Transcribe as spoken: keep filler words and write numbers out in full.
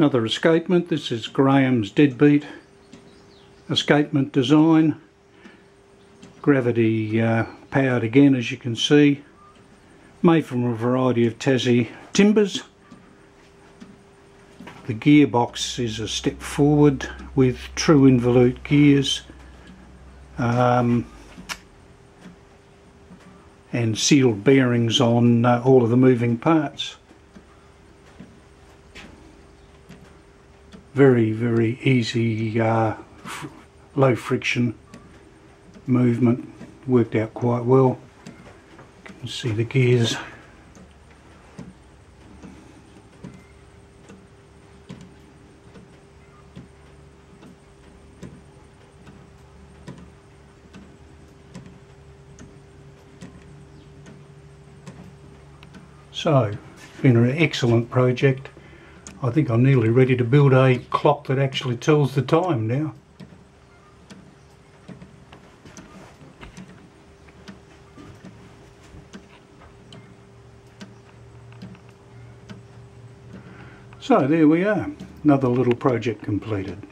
Another escapement. This is Graham's deadbeat escapement design. Gravity uh, powered again, as you can see. Made from a variety of Tassie timbers. The gearbox is a step forward with true involute gears um, and sealed bearings on uh, all of the moving parts. Very, very easy, uh, fr low friction movement. Worked out quite well. You can see the gears. So, been an excellent project. I think I'm nearly ready to build a clock that actually tells the time now. So there we are, another little project completed.